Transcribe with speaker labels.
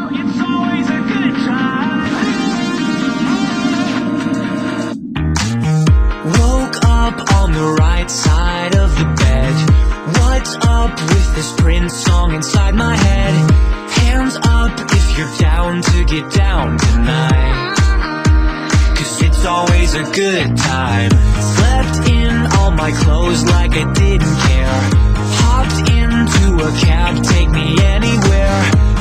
Speaker 1: It's always a good time. Woke up on the right side of the bed. What's up with this Prince song inside my head? Hands up if you're down to get down tonight, 'cause it's always a good time. Slept in all my clothes like I didn't care. Hopped into a cab, take me anywhere.